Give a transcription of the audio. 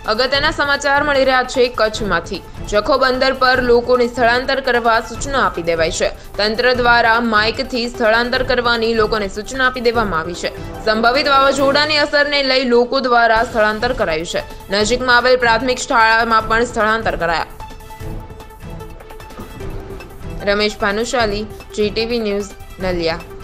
અગત્યના સમાચાર મળી રહ્યા છે કચ્છમાંથી। જખો બંદર પર લોકોને સ્થળાંતર કરવા સૂચના આપી દેવાઈ છે। તંત્ર દ્વારા માઇકથી સ્થળાંતર કરવાની લોકોને સૂચના આપી દેવામાં આવી છે। સંભવિત વાવાઝોડાની અસરને લઈ લોકો દ્વારા સ્થળાંતર કરાયું છે। નજીકમાં આવેલ પ્રાથમિક શાળામાં પણ સ્થળાંતર કરાયા। Ramesh Bhanushali, GTV news, Naliya.